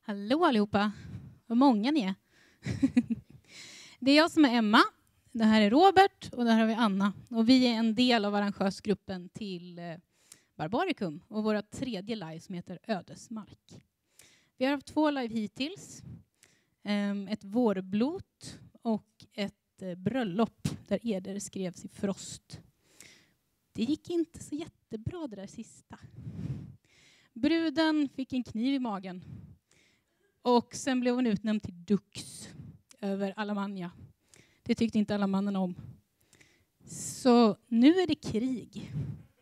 Hallå allihopa, vad många ni är. Det är jag som är Emma, det här är Robert och där har vi Anna. Och vi är en del av arrangörsgruppen till Barbarikum och våra tredje live som heter Ödesmark. Vi har haft 2 live hittills, ett vårblot och ett bröllop där eder skrevs i frost. Det gick inte så jättebra det där sista. Bruden fick en kniv i magen. Och sen blev hon utnämnd till dux över Alemannia. Det tyckte inte alamannen om. Så nu är det krig.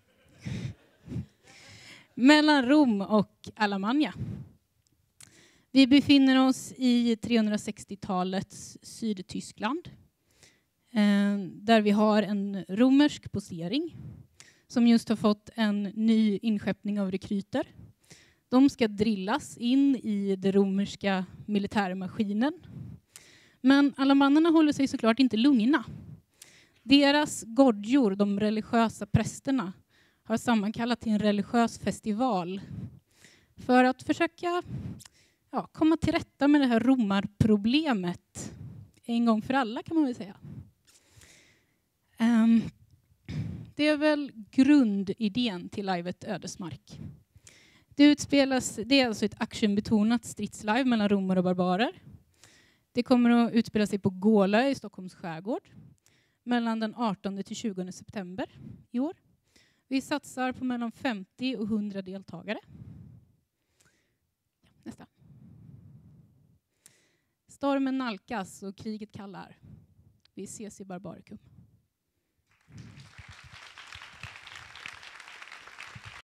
Mellan Rom och Alemannia. Vi befinner oss i 360-talets Sydtyskland. Där vi har en romersk posering. Som just har fått en ny inskeppning av rekryter. De ska drillas in i den romerska militärmaskinen. Men alamannerna håller sig såklart inte lugna. Deras godjor, de religiösa prästerna, har sammankallat till en religiös festival. För att försöka komma till rätta med det här romarproblemet. En gång för alla kan man väl säga. Det är väl grundidén till livet Ödesmark. Det är alltså ett actionbetonat stridslive mellan romare och barbarer. Det kommer att utspela sig på Gålö i Stockholms skärgård mellan den 18 till 20 september i år. Vi satsar på mellan 50 och 100 deltagare. Nästa. Stormen nalkas och kriget kallar. Vi ses i Barbarikum.